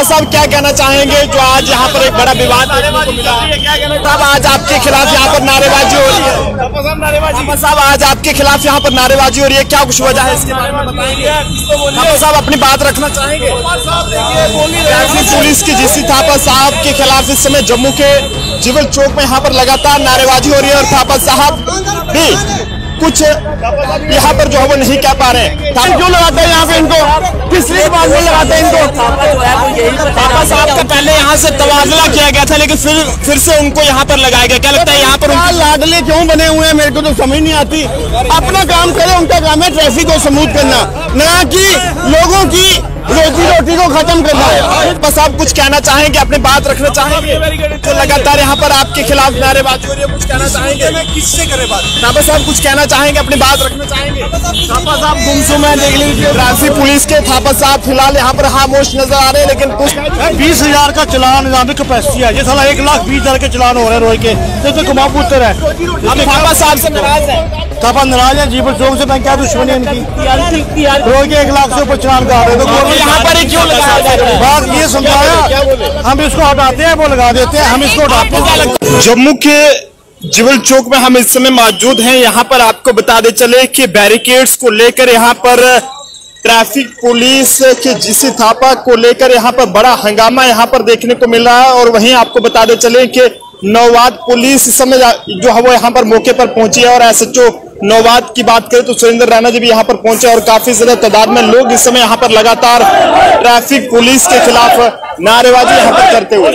थापा साहब क्या कहना चाहेंगे जो आज यहाँ पर एक बड़ा विवाद देखने को मिला है? साहब आज आपके खिलाफ यहाँ पर नारेबाजी हो रही है। थापा साहब आज आपके खिलाफ यहाँ पर नारेबाजी हो रही है, क्या कुछ वजह है इसके बारे में बताएंगे? थापा साहब अपनी बात रखना चाहेंगे? पुलिस की जीसी थापा साहब के खिलाफ इस समय जम्मू के जिवल चौक में यहाँ पर लगातार नारेबाजी हो रही है और थापा साहब भी कुछ यहाँ पर जो है वो नहीं कह पा रहे हैं। क्यों लगाते हैं यहाँ पे इनको? किसलिए बात में लगाते हैं इनको? थापा साहब का पहले यहाँ से तबादला किया गया था लेकिन फिर से उनको यहाँ पर लगाया गया। क्या लगता है यहाँ पर लाडले क्यों बने हुए हैं? मेरे को तो समझ नहीं आती। अपना काम करे, उनका काम है ट्रैफिक को स्मूथ करना, न कि लोगों की रोजी रोटी को खत्म करना है। बस आप कुछ कहना चाहेंगे, अपनी बात रखना चाहेंगे? तो लगातार यहाँ पर आपके खिलाफ नारेबाजी हो रही है, कुछ कहना चाहेंगे? किससे करे बात? थापा साहब कुछ कहना चाहेंगे, अपनी बात रखना चाहेंगे? थापा साहब गुमसुम है, देख लीजिए ट्रैफिक पुलिस के थापा साहब फिलहाल यहाँ पर खामोश नजर आ रहे हैं। लेकिन कुछ 20,000 का चलान निजामी कैपेसिटी है, ये साला 1,20,000 के चलान हो रहे हैं रोज के, तो कमा पुत्र है। अब थापा साहब से नाराज है? थापा नाराज है, जीवन चौक से मैं क्या दुश्मनी है इनकी? रोज के 1 लाख से ऊपर चलान का रहे तो यहाँ पर ही क्यों लगाया जा रहा है? बात ये समझाया, हम इसको हटाते हैं, वो लगा देते हैं, हम इसको हटाते हैं। जम्मू के जिवल चौक में हम इस समय मौजूद हैं। यहाँ पर आपको बता दे चले कि बैरिकेड्स को लेकर यहाँ पर ट्रैफिक पुलिस के जीसी थापा को लेकर यहाँ पर बड़ा हंगामा यहाँ पर देखने को मिल रहा है। और वहीं आपको बता दे चले कि नौवाद पुलिस इस समय जो है वो यहाँ पर मौके पर पहुंची है। और एसएचओ नौवाद की बात करें तो सुरेंद्र रैना जी भी यहाँ पर पहुंचे और काफी ज्यादा तादाद में लोग इस समय यहाँ पर लगातार ट्रैफिक पुलिस के खिलाफ नारेबाजी यहाँ पर करते हुए।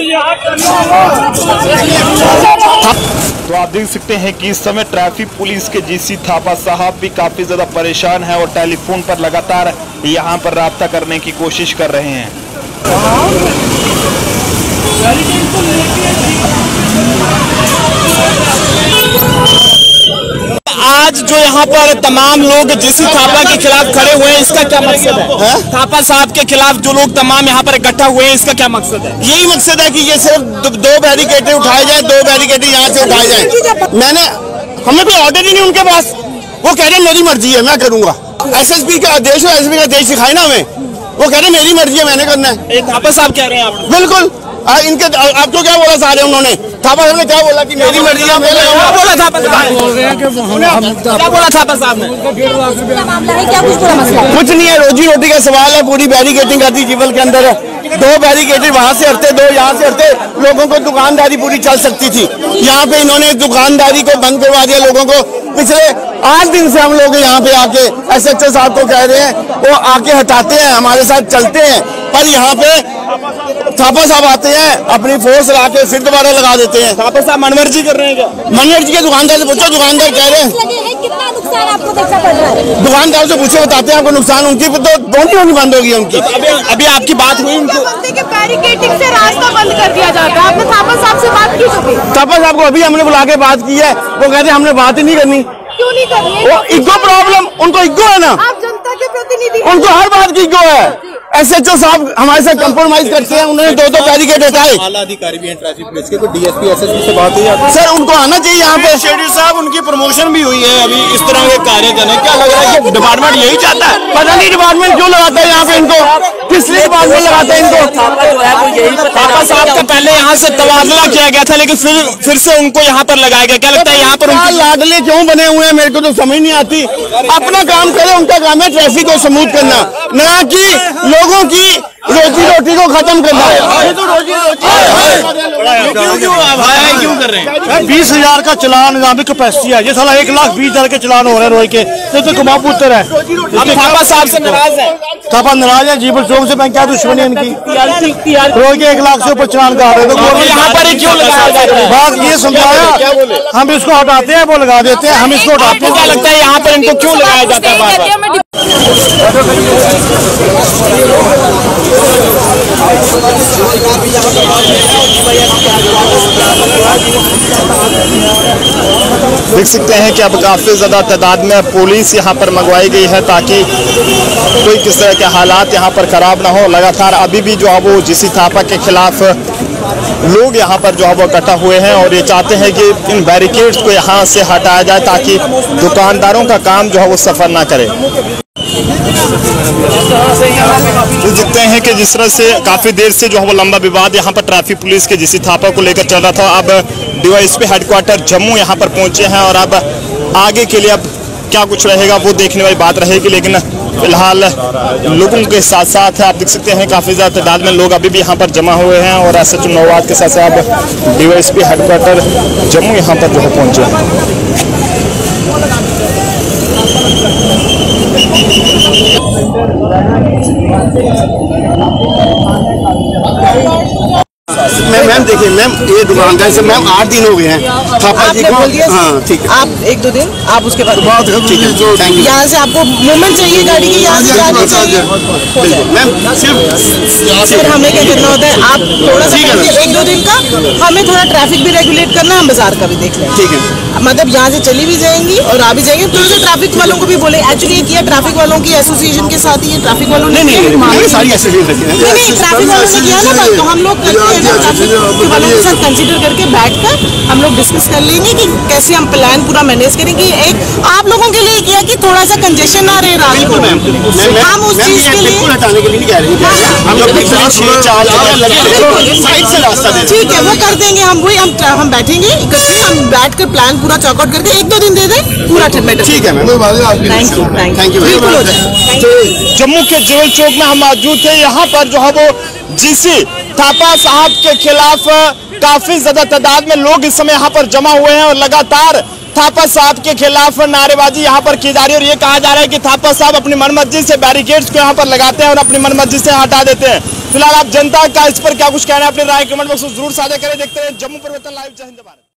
तो आप देख सकते हैं कि इस समय ट्रैफिक पुलिस के जीसी थापा साहब भी काफी ज्यादा परेशान है और टेलीफोन पर लगातार यहाँ पर राब्ता करने की कोशिश कर रहे हैं। आज जो यहाँ पर तमाम लोग जीसी थापा के खिलाफ खड़े हुए हैं, इसका क्या मकसद है? थापा साहब के खिलाफ जो लोग तमाम यहाँ पर इकट्ठा हुए हैं, इसका क्या मकसद है? यही मकसद है कि ये सिर्फ 2 बैरिकेड उठाए जाए, 2 बैरिकेड यहाँ से उठाए जाए। हमें कोई ऑर्डर ही नहीं उनके पास, वो कह रहे मेरी मर्जी है मैं करूंगा। एसएसपी का आदेश है, एसपी का आदेश सिखाए ना हमें, वो कह रहे मेरी मर्जी है मैंने करना है। थापा साहब कह रहे हैं आप? बिल्कुल। इनके आपको क्या बोला सारे उन्होंने? थापा साहब ने क्या बोला कि मेरी मर्जी है मैं लगाऊंगा? बोला थापा साहब? क्या बोला थापा साहब ने? कुछ नहीं है, रोजी रोटी का सवाल है। पूरी बैरिकेडिंग करती जीवल के अंदर है, 2 बैरिकेड वहां से हटते, 2 यहाँ से हटते, लोगों को दुकानदारी पूरी चल सकती थी। यहाँ पे इन्होंने दुकानदारी को बंद करवा दिया लोगों को। पिछले 8 दिन से हम लोग यहाँ पे आके एसएचओ साहब को कह रहे हैं, वो आके हटाते हैं, हमारे साथ चलते हैं, पर यहाँ पे थापा साहब आते हैं अपनी फोर्स लगा के फिर दोबारा लगा देते हैं। थापा साहब मनमर्जी कर रहे हैं क्या? मनमर्जी के दुकानदार से पूछो, दुकानदार कह रहे हैं कितना नुकसान आपको देखना पड़ रहा है? दुकानदार से पूछे बताते हैं आपको नुकसान। उनकी तो दोनों बंद होगी उनकी। अभी आपकी बात हुई उनको? बैरिकेडिंग से रास्ता बंद कर दिया जाता है। आपने थापा साहब से बात की? थापा साहब को अभी हमने बुला के बात की है, वो कहते हैं हमने बात ही नहीं करनी। क्यों नहीं करनी? वो इगो प्रॉब्लम, उनको इगो है ना, आप जनता के प्रतिनिधि, उनको हर बात की इगो है। एसएचओ साहब हमारे साथ कंप्रोमाइज करते हैं, उन्होंने 2 बैरिकेड हटाए। आला अधिकारी भी हैं ट्रैफिक पुलिस के, कोई डीएसपी एसएसपी से बात हुई है? सर उनको आना चाहिए यहाँ पे। शेडी साहब उनकी प्रमोशन भी हुई है, अभी इस तरह के कार्य करने, क्या लग रहा है कि डिपार्टमेंट यही चाहता है? पता नहीं डिपार्टमेंट क्यों लगाता है यहाँ पे इनको, किसलिए डिपार्टमेंट लगाता है इनको? थापा साहब का पहले यहाँ से तबादला किया गया था लेकिन फिर से उनको यहाँ पर लगाया गया। क्या लगता है यहाँ पर लाडले क्यों बने हुए हैं? मेरे को तो समझ नहीं आती। अपना काम करे, उनका काम है ट्रैफिक को स्मूथ करना, न कि लोगों की रोजी रोटी को खत्म करना है। क्यों कर रहे हैं? 20,000 का चलान निजामी कैपेसिटी है, ये साला 1,20,000 के चलान हो रहे हैं रोज के, तो कमा पुत्र है। अब थापा साहब से नाराज है? थापा नाराज है, जीवन चौक से मैं क्या दुश्मनी है इनकी? रोज के 1 लाख से ऊपर चलान का रहे तो यहाँ पर ही क्यों लगाया जा रहा है? बात ये समझाया, हम इसको हटाते हैं, वो लगा देते हैं, हम इसको हटाते हैं। क्या लगता है यहाँ पर इनको क्यों लगाया जाता है बार बार? देख सकते हैं कि अब काफी ज्यादा तादाद में पुलिस यहाँ पर मंगवाई गई है ताकि कोई किस तरह के हालात यहाँ पर खराब ना हो। लगातार अभी भी जो है वो जीसी थापा के खिलाफ लोग यहाँ पर जो है वो इकट्ठा हुए हैं और ये चाहते हैं कि इन बैरिकेड्स को यहाँ से हटाया जाए ताकि दुकानदारों का काम जो है वो सफर ना करे। जो दिखते हैं कि जिस तरह से काफी देर से जो है वो लंबा विवाद यहाँ पर ट्रैफिक पुलिस के जिसी थापा को लेकर चल रहा था, अब डीवाईएसपी हेडक्वार्टर जम्मू यहाँ पर पहुंचे हैं और अब आगे के लिए अब क्या कुछ रहेगा वो देखने वाली बात रहेगी। लेकिन फिलहाल लोगों के साथ साथ आप देख सकते हैं काफी ज्यादा तादाद में लोग अभी भी यहाँ पर जमा हुए हैं और SHO नौवाद के साथ साथ अब डीवाईएसपी हेडक्वार्टर जम्मू यहाँ पर जो है पहुंचे हैं। मैम देखिए मैम, ये दुकानदार से मैम 8 दिन हो गए हैं थापा जी को। हाँ ठीक है, आप 1-2 दिन आप उसके बाद ठीक है, यहाँ से आपको मूवमेंट चाहिए गाड़ी की, यहाँ से जानी चाहिए मैम। सिर्फ फिर हमें क्या करना होता है, आप थोड़ा सा 1-2 दिन का हमें थोड़ा ट्रैफिक भी रेगुलेट करना है, हम बाजार का भी देख लें। ठीक है, मतलब यहाँ से चली भी जाएंगी और आ भी जाएंगे। थोड़ा सा ट्रैफिक वालों को भी बोले, एक्चुअली ये किया ट्रैफिक वालों की एसोसिएशन के साथ ही, ये ट्रैफिक वालों ने सारी एसोसिएशन नहीं ट्रैफिक वालों ने किया ना, तो हम लोग करते हैं ट्रैफिक वालों के साथ कंसीडर करके बैठकर हम लोग डिस्कस कर लेंगे कि कैसे हम प्लान पूरा मैनेज करेंगे। एक आप लोगों के लिए किया कि थोड़ा सा कंजेशन ना रहे रात को, हम उस चीज के लिए हटाने के लिए नहीं कह रहे हैं, हम लोग साइड से रास्ता दे, ठीक है वो कर देंगे। हम वही हम बैठेंगे इकट्ठे, हम बैठकर प्लान पूरा चौकआउट करके 1-2 दिन दे दें पूरा मैटर। ठीक है मैम, थैंक यू बिल्कुल हो जाए। जम्मू के जेवल चौक में हम मौजूद थे। यहाँ पर जो है वो जीसी थापा साहब के खिलाफ काफी ज्यादा तादाद में लोग इस समय यहाँ पर जमा हुए हैं और लगातार थापा साहब के खिलाफ नारेबाजी यहाँ पर की जा रही है। और ये कहा जा रहा है कि थापा साहब अपनी मनमर्जी से बैरिकेड्स को यहाँ पर लगाते हैं और अपनी मनमर्जी से हटा देते हैं। फिलहाल आप जनता का इस पर क्या कुछ कहना है, अपनी राय कमेंट बॉक्स में जरूर साझा करें। देखते हैं जम्मू परिवर्तन लाइव। जय हिंद भारत।